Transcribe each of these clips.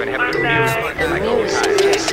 and have the music like old times.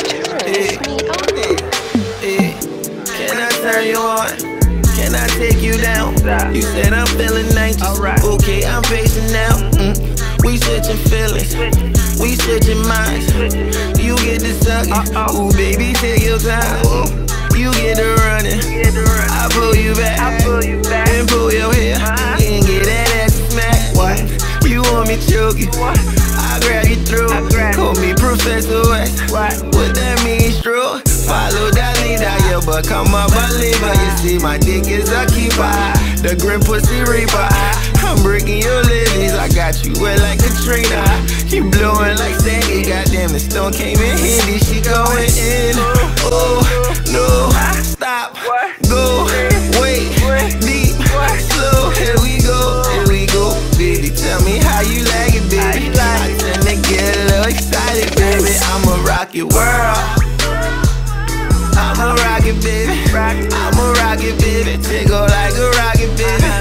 Can I turn you on? Can I take you down? You said I'm feeling anxious. Okay, I'm facing now. We switching feelings, we switching minds. You get the sucking, ooh baby, take your time. You get the running, I pull you back, and pull your hair, and get that ass smack. What? You want me choking? I grab you through. Call me Professor West. What that mean, true? Follow that lead out your butt, come up believer. You see my dick is a keeper, the grim pussy reaper. I'm breaking your lilies, I got you wet like Katrina. You blowing like Sandy, goddamn the stone came in handy. She going in, oh no, stop, go, wait, deep, slow. Here we go, baby. Tell me how you like it, baby. I tend to get a little excited, baby. I'ma rock your world. I'ma rock it, baby. I'ma rock it, baby. Tickle like a rocket, baby.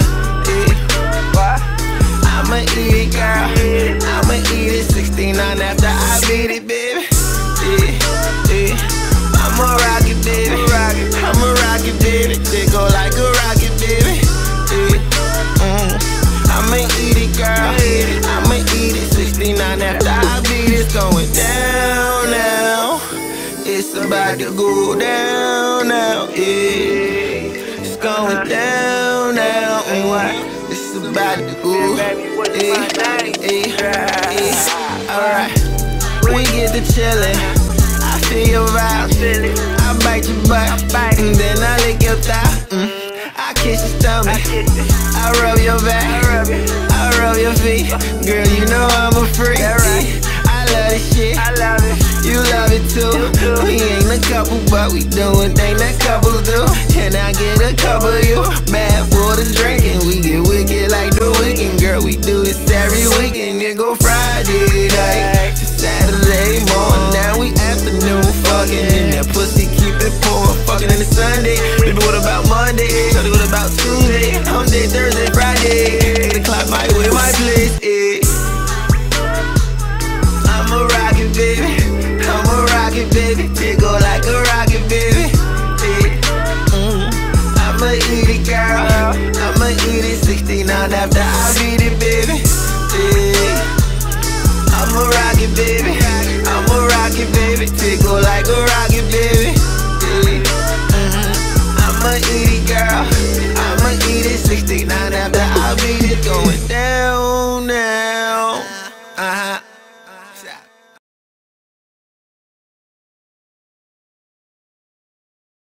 I'ma eat it, girl. I'ma eat it 69 after I beat it, baby. I'ma rock it, baby. I'ma rock it, baby. Tickle like a rocket, baby. I'ma eat it, girl. I'ma eat it 69 after I beat it. It's going down now. It's about to go down now, yeah. It's going down now, it's about to go, alright, we get to chillin'. I feel your vibe, I bite your butt, and then I lick your thigh. I kiss your stomach, I rub your back, I rub your feet. Girl, you know I'm a freak. I love this shit, you love it too. We ain't a couple, but we doing things that couples do. Can I get a couple of you? Bad for the drinking, we get wicked like the weekend. Girl, we do this every weekend. It go Friday night to Saturday morning. Now we afternoon fucking, and that pussy keep it pouring. Fucking in the Sunday, baby, what about Monday? Shawty, what about Tuesday? Monday, Thursday, Friday. 8 o'clock might with my place, I'ma rock it, baby. I'ma rock it, baby. Tickle like a rocket, baby. I'ma eat it, girl. I'ma eat it 69 after I beat it, baby. I'ma rock it, baby. I'ma rock it, baby. Tickle like a rocket, baby. I'ma eat it, girl. I'ma eat it 69 after I beat it. Going down now.